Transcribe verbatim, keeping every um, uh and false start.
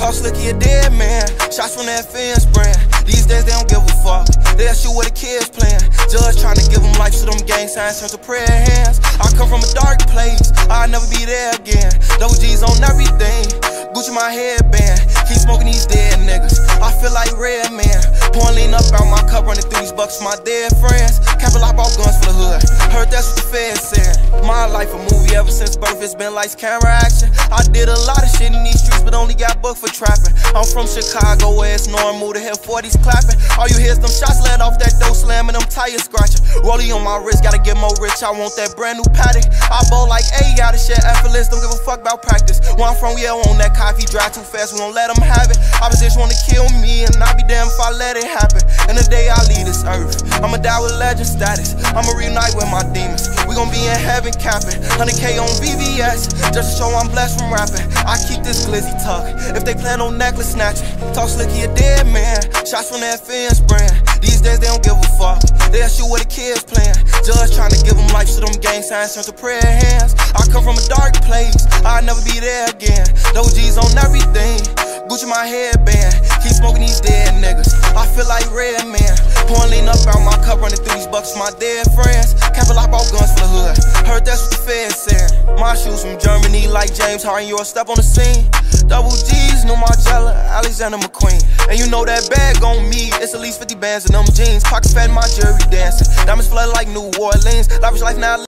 Talk slicky, a dead man. Shots from that fence brand. These days they don't give a fuck. They'll shoot where the kids playing. Judge trying to give them life, so them gang signs turn to prayer hands. I come from a dark place, I'll never be there again. Double G's on everything, Gucci my headband. Keep smoking these dead niggas, I feel like Red Man. Pouring lean up out my cup, running through these bucks for my dead friends. Capital, I bought guns for the hood, heard that's what the feds said. My life a movie ever since birth, it's been lights, camera, action. I did a lot of shit in these streets, but only got booked for trapping. I'm from Chicago, where it's normal to hear forties clapping. All you hear is them shots land off that dough slamming, them tires scratching. Rollie on my wrist, gotta get more rich, I want that brand new paddock. I bowl like A, gotta share effortless, don't give a fuck about practice. Where I'm from, yeah, on that coffee, drive too fast, we gon' let them have it. Opposition wanna kill me, and I be damned if I let it happen. And the day I leave this earth, I'ma die with legend status. I'ma reunite with my demons, we gon' be in heaven capping. one hundred K on V V S, just to show I'm blessed from rapping. I keep this glizzy tuck, if they plan on necklace snatching. Talk slicky, a dead man. Shots from that fence brand. These days they don't give a fuck. They'll shoot where the kids playing. Judge trying to give them life, so them gang signs turn to prayer hands. I come from a dark place, I'll never be there again. Double G's on everything, Gucci my headband. Keep smoking these dead niggas, I feel like Red Man. Pouring lean up out my cup, running through these bucks for my dead friends. Capital, I bought guns for the hood, heard that's what the feds said. My shoes from Germany like James Harden, you a step on the scene. Double G's, New Margiela, Alexander McQueen. And you know that bag on me, it's at least fifty bands in them jeans. Pockets fat, my jury dancing, diamonds flood like New Orleans. Lavish life now.